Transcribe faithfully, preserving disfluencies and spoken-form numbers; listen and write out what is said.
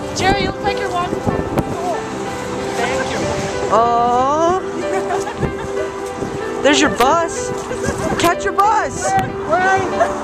Jerry, you look like you're walking home from school. Thank you. Oh. There's your bus. Catch your bus. Where are you?